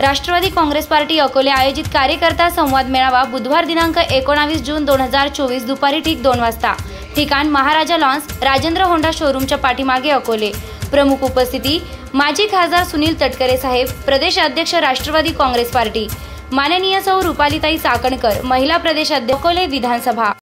Rashtrawadi Congress party Akole आयोजित कार्यकर्ता संवाद मेळावा बुधवार दिनांक 19 जून 2024 दुपारी ठीक 2 वाजता। ठिकाण महाराजा लॉन्स, राजेंद्र होंडा शोरूमच्या पाठीमागे अकोले। प्रमुख उपस्थिती माजी खासदार सुनील तटकरे साहेब, प्रदेश अध्यक्ष राष्ट्रवादी काँग्रेस पार्टी, माननीय सौ रूपालीताई चाकणकर, महिला प्रदेश अध्यक्ष अकोले विधानसभा।